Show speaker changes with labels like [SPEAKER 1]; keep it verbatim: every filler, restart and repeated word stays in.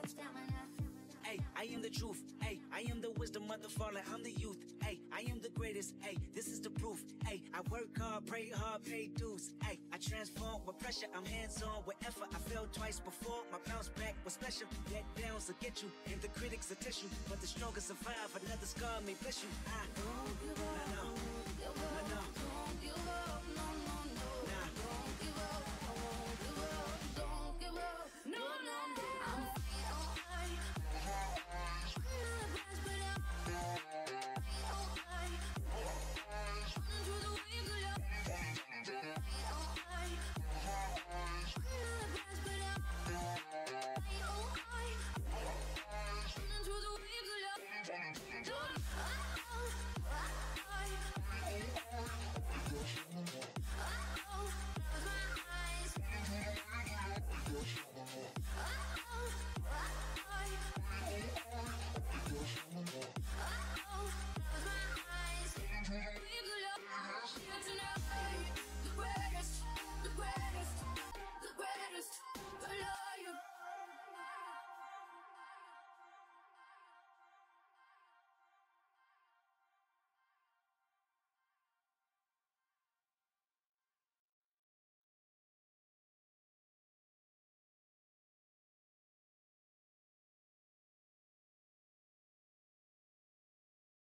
[SPEAKER 1] Hey, I am the truth. Hey, I am the wisdom of the fallen. I'm the youth. Hey, I am the greatest. Hey, this is the proof. Hey, I work hard, pray hard, pay dues. Hey, I transform with pressure. I'm hands-on with effort. I fell twice before. My bounce back was special. Let downs will get you, and the critics will test you. But the strongest survive. Another scar may bless you. I,
[SPEAKER 2] Don't give up.
[SPEAKER 1] no, no,
[SPEAKER 2] Don't give up.
[SPEAKER 1] no, no.